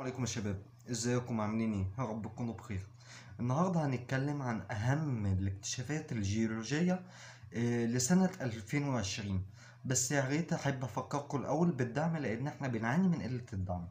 عليكم يا شباب، ازيكم عاملين ايه؟ يا رب تكونوا بخير. النهارده هنتكلم عن اهم الاكتشافات الجيولوجية لسنة 2020. بس يا ريت احب افكركم الاول بالدعم لان احنا بنعاني من قلة الدعم.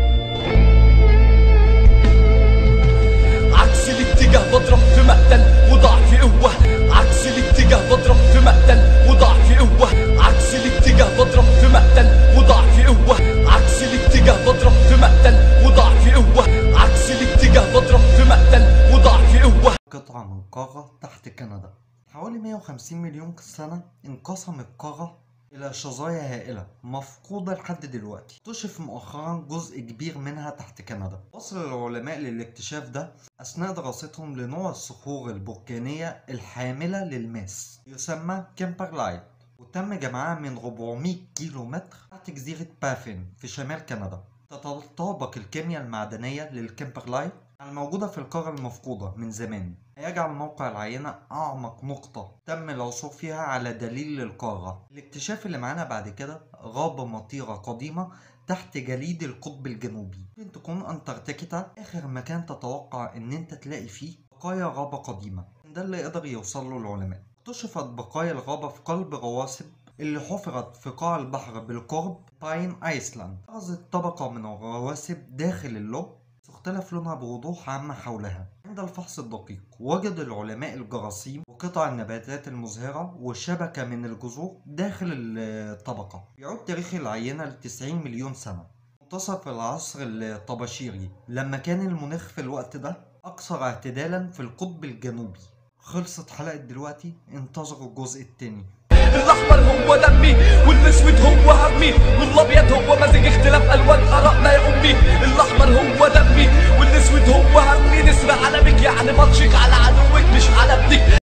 عكس الاتجاه بضرب في مقتل وضعف قوة. عكس الاتجاه بضرب في مقتل وضعف قوة. عكس الاتجاه بضرب في مقتل وضعف قوة. عكس الاتجاه بضرب في مقتل وضعف قوة. عكس الاتجاه بضرب في مقتل وضعف قوة. قطعة من قارة تحت كندا حوالي 150 مليون سنة انقسم القارة إلى شظايا هائلة مفقودة لحد دلوقتي. اكتشف مؤخرا جزء كبير منها تحت كندا. وصل العلماء للاكتشاف ده أثناء دراستهم لنوع الصخور البركانية الحاملة للماس يسمى كيمبرلايت، وتم جمعها من 400 كيلو متر تحت جزيرة بافين في شمال كندا. تتطابق الكيمياء المعدنية للكيمبرلايت الموجودة في القارة المفقودة من زمان، يجعل موقع العينة أعمق نقطة تم العثور فيها على دليل للقارة. الاكتشاف اللي معانا بعد كده غابة مطيرة قديمة تحت جليد القطب الجنوبي. ممكن تكون أنتاركتيكا آخر مكان تتوقع إن أنت تلاقي فيه بقايا غابة قديمة. ده اللي قدر يوصل له العلماء. اكتشفت بقايا الغابة في قلب رواسب اللي حفرت في قاع البحر بالقرب باين ايسلاند. أخذت طبقة من الرواسب داخل اللب اختلف لونها بوضوح عما حولها. عند الفحص الدقيق وجد العلماء الجراثيم وقطع النباتات المزهرة وشبكة من الجذور داخل الطبقة. يعود تاريخ العينة ل90 مليون سنة، منتصف العصر الطباشيري، لما كان المناخ في الوقت ده أكثر اعتدالا في القطب الجنوبي. خلصت حلقة دلوقتي، انتظروا الجزء التاني. الاحمر هو دمي والاسود هو همي والابيض هو مزيج اختلاف الوان ارائنا يا امي. الاحمر هو دمي والاسود هو همي. نسر على بك يعني ماتشك على عدوك مش على ابنك.